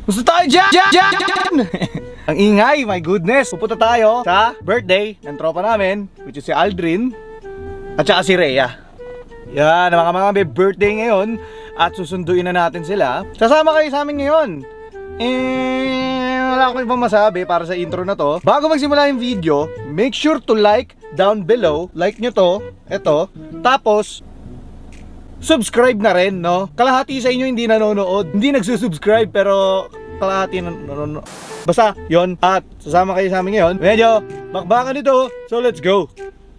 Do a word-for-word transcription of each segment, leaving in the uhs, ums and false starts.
Gusto tayo dyan! Dyan! Ang ingay, my goodness. Pupunta tayo sa birthday ng tropa namin, which is si Aldrin at saka si Rhea. Yan, mga mga may birthday ngayon at susunduin na natin sila. Sasama kayo sa amin ngayon. Eh, wala akong ibang masabi para sa intro na to. Bago magsimula yung video, make sure to like down below. Like nyo to, eto. Tapos subscribe na rin, no? Kalahati sa inyo hindi nanonood, hindi nagsusubscribe, pero kalahati nanonood. Basta, yon. At sasama kayo sa amin ngayon. Medyo bakbakan ito, so let's go.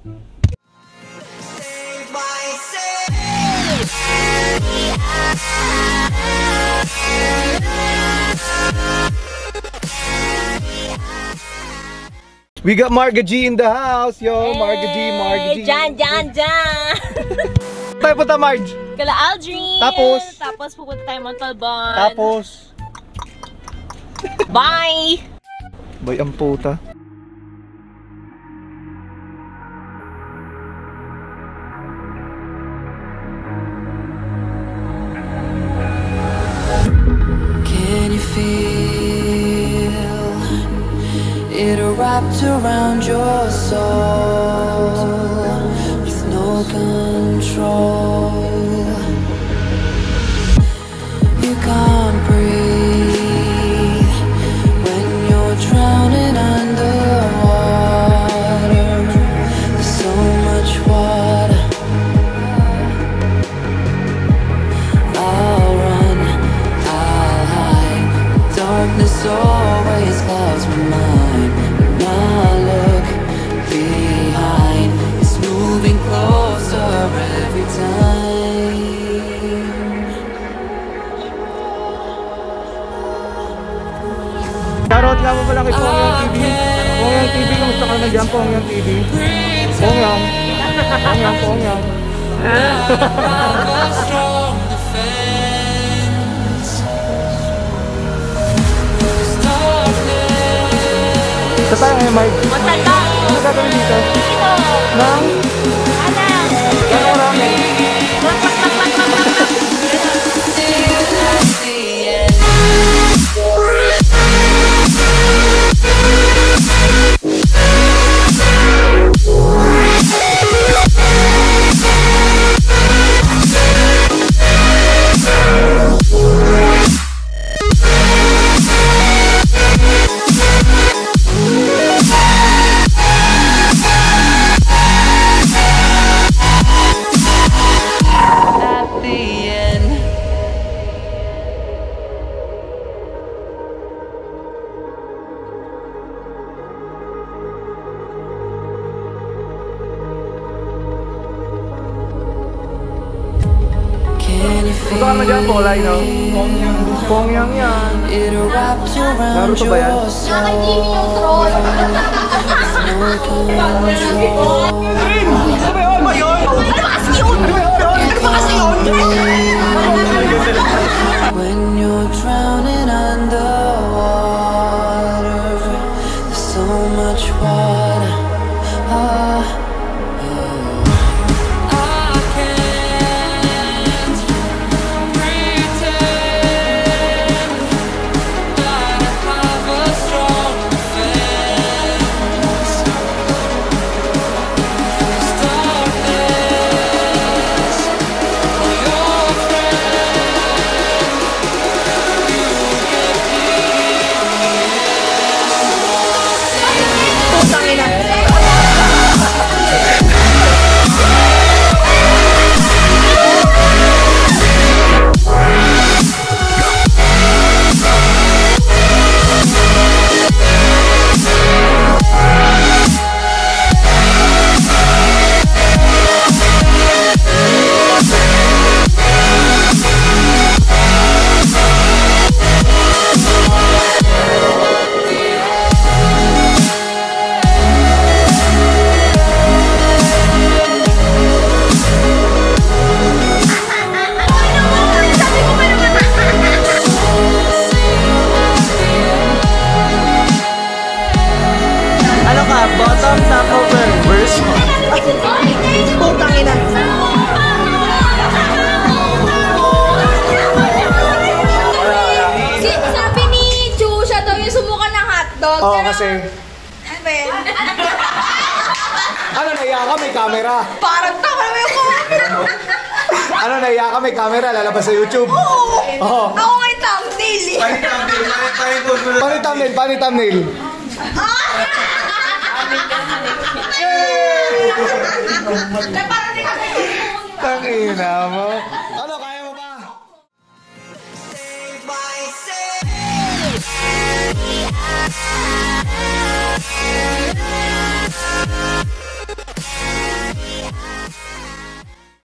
We got Marga G in the house, yo! Hey, Marga G, Marga G. Jan, Jan, Jan! Tayo punta, Marge. Kala Aldrin. Tapos? Tapos pupunta tayo Montalban. Tapos? Bye! Bay ang puta. Can you feel it wrapped around your soul with no control? You can't breathe when you're drowning underwater. There's so much water. I'll run, I'll hide. Darkness always clouds my mind. When I look behind, it's moving closer every time. Shoutout nga mo pala kay Pongyang T V. Pongyang T V, kamusta ka na dyan, Pongyang T V? Pongyang. Pongyang, Pongyang. Sa tayo ngayon, Mike? Montalban! Ano gagawin dito? Dito! Nang? Alam! Gano'n marami? Gusto ka na dyan, Polay, no? Pongyang. Pongyang yan. Naruto ba yan? Nakakaitin yung troll! Ano ba yun? Ano ba yun? Ano ba kasi yun? Ano ba kasi yun? When you're drowning underwater, there's so much water. Ah, I can't pretend that I have a strong defense. There's darkness for your friend. You hotdog. Oo, Pero- kasi... Ano ba yan? Ano, naiya ka, may camera. Parang tama naman yung camera. Ano, naiya ka, may camera, lalabas sa YouTube. Oo. Oo. Ako may thumbnail eh. Paano yung thumbnail? Paano yung thumbnail? Tangina mo. Ano